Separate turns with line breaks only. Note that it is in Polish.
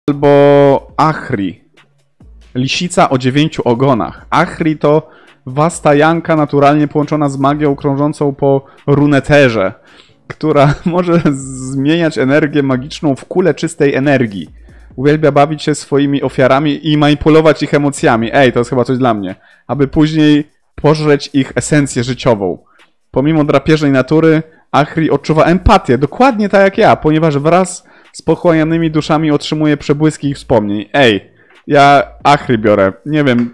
Albo Ahri. Lisica o 9 ogonach. Ahri to wasta janka naturalnie połączona z magią krążącą po runeterze, która może zmieniać energię magiczną w kulę czystej energii. Uwielbia bawić się swoimi ofiarami i manipulować ich emocjami. Ej, to jest chyba coś dla mnie. Aby później pożreć ich esencję życiową. Pomimo drapieżnej natury, Ahri odczuwa empatię, dokładnie tak jak ja, ponieważ wraz z pochłanianymi duszami otrzymuje przebłyski ich wspomnień. Ej, ja Ahri biorę. Nie wiem,